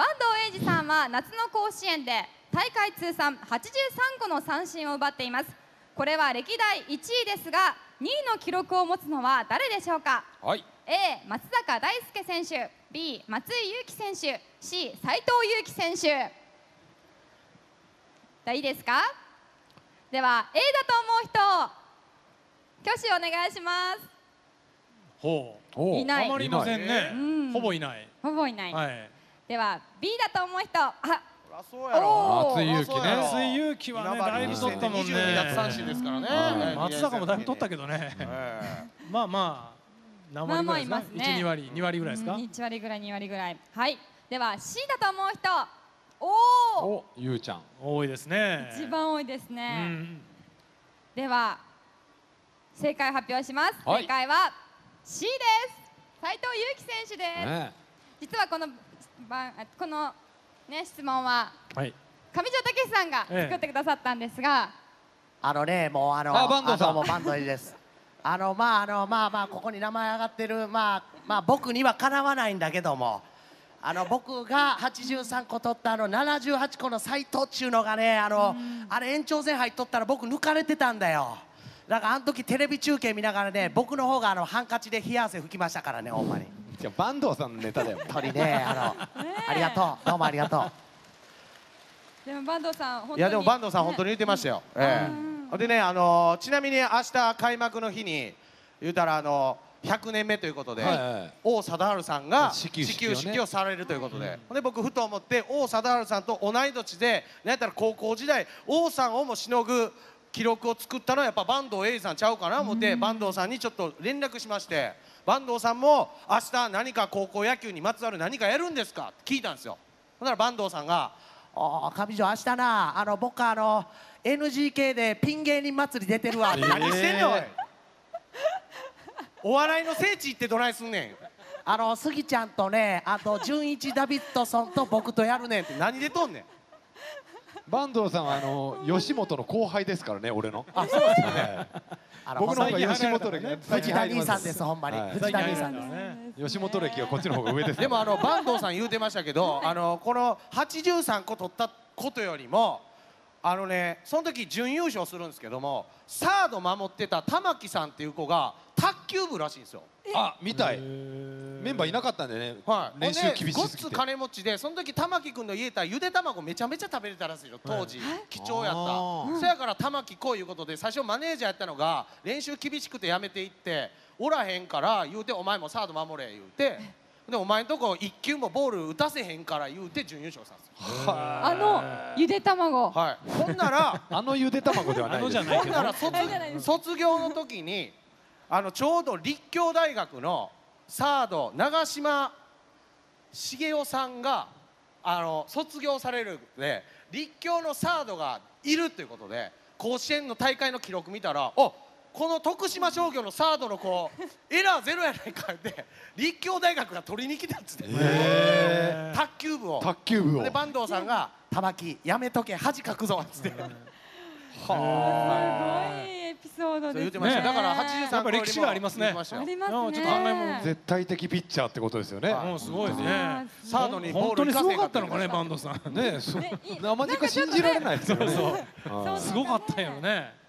坂東栄治さんは夏の甲子園で大会通算83個の三振を奪っています。これは歴代1位ですが、2位の記録を持つのは誰でしょうか。 はい、 A 松坂大輔選手、 B 松井裕樹選手、 C 斉藤佑樹選手。いいですか。では A だと思う人、挙手お願いします。 ほう、 いない。 あまりいませんね。ほぼいない。 ほぼいない。 はい。 では B だと思う人、あ、 そうやろ。 松井裕樹ね。 松井裕樹はね、だいぶ取ったもんね。 22奪三振ですからね。 松坂もだいぶ取ったけどね。まあまあ何割ぐらいですか。1、2割、2割ぐらいですか。 1割ぐらい、2割ぐらい。はい。では C だと思う人、 お、ゆうちゃん。 多いですね。 一番多いですね。では正解を発表します。正解は C です。斉藤佑樹選手です。実はこのね、質問は上条武さんが作ってくださったんですが、 もう坂東さん、 もう坂東です。まあここに名前上がってる僕にはかなわないんだけども、僕が83個取った78個の斉藤っちゅうのがね、あれ延長戦入っとったら僕抜かれてたんだよ。だからあの時テレビ中継見ながらね、僕の方がハンカチで冷や汗拭きましたからね、ほんまに。 じゃ坂東さんのネタだよ。 鳥ね、ありがとう、どうもありがとう。 でも坂東さん本当に、 いやでも坂東さん本当に言ってましたよ。でね、ちなみに明日開幕の日に言うたら100年目ということで、王貞治さんが始球式をされるということで、で僕ふと思って、王貞治さんと同い年で、なんやったら高校時代王さんをもしのぐ記録を作ったのはやっぱ坂東栄治さんちゃうかな思って、坂東さんにちょっと連絡しまして、坂東さんも明日何か高校野球にまつわる何かやるんですかって聞いたんですよ。ほんなら坂東さんが「上条明日な、僕NGK でピン芸人祭り出てるわ」何してんねんおい。お笑いの聖地行ってどないすんねん。スギちゃんとね、あと純一ダビッドソンと僕とやるねんって何でとんねん。 坂東さんは吉本の後輩ですからね、俺の。 あ、そうですよね。 僕の方が吉本歴、 藤田兄さんです、ほんまに。藤田兄さんです。 吉本歴はこっちの方が上です。 でも坂東さん言うてましたけど、この83個取ったことよりも、その時準優勝するんですけども、サード守ってた玉木さんっていう子が卓球部らしいんですよ。 あ、みたい。メンバーいなかったんでね。練習厳しすぎて。 ごっつ金持ちで、その時玉木君の家行ったらゆで卵めちゃめちゃ食べれたらしいよ、当時貴重やった。そやから玉木来いいうことで、最初マネージャーやったのが練習厳しくて辞めていって、おらへんから言うて、お前もサード守れ言うて、でお前んとこ1球もボール打たせへんから言うて準優勝したんですよ。 ゆで卵。 はい。ほんならゆで卵ではないです。 ほんなら卒業の時にちょうど立教大学のサード長嶋茂雄さんが卒業されるので、立教のサードがいるということで、甲子園の大会の記録見たら、この徳島商業のサードの子エラーゼロやないかって立教大学が取りに来たっつって、卓球部を。で坂東さんが「玉木やめとけ、恥かくぞ」っつって。 すごいエピソードですね。 だから83 やっぱ歴史がありますね。 ありますね。 ちょっと考えもん。 絶対的ピッチャーってことですよね。 もうすごいですね。 サードに本当にすごかったのかね、坂東さん。 ね、生近信じられないですよね。 すごかったよね。